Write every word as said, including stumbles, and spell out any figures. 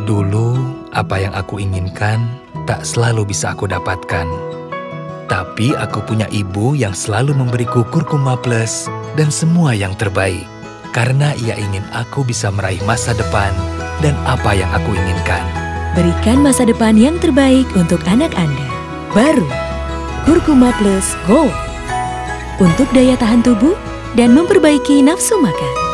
Dulu, apa yang aku inginkan tak selalu bisa aku dapatkan. Tapi aku punya ibu yang selalu memberiku Kurkuma Plus dan semua yang terbaik. Karena ia ingin aku bisa meraih masa depan dan apa yang aku inginkan. Berikan masa depan yang terbaik untuk anak Anda. Baru, Kurkuma Plus Gold. Untuk daya tahan tubuh dan memperbaiki nafsu makan.